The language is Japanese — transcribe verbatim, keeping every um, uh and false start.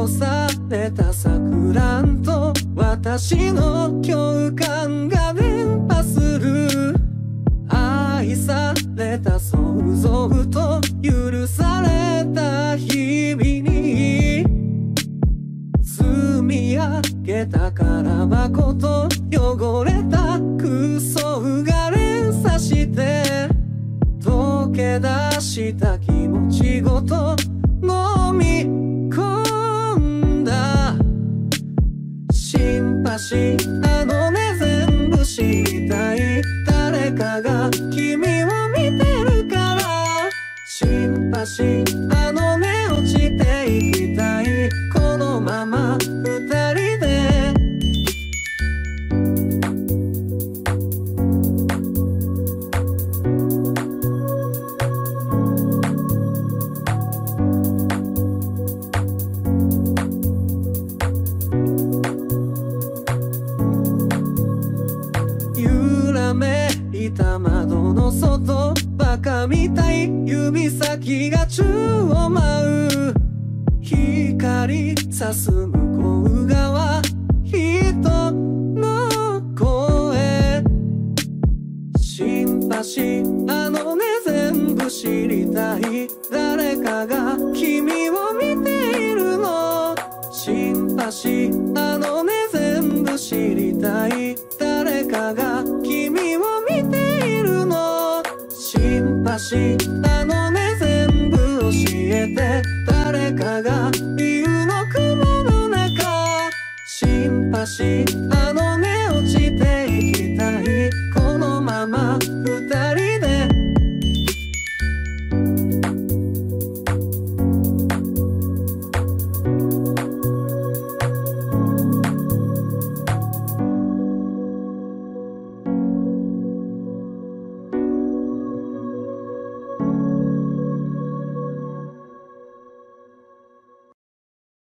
干された錯乱と私の共感が伝播する。愛された想像と許された日々に積み上げた空箱と汚れた空想が連鎖して溶け出した気持ちごと飲み込んだ。シンパシーあのね全部知りたい。誰かが君を見てるから。シンパシーあのね落ちていきたい。このまま二人で揺らめいた窓の外、バカみたい指先が宙を舞う。光さす向こう側、人の声。シンパシーあのね全部知りたい。誰かが君を見ているの。シンパシーあのね全部知りたい。誰かが君を見ているの。シンパシーあのね全部教えて。誰かが言うの雲の中。シンパシーあのね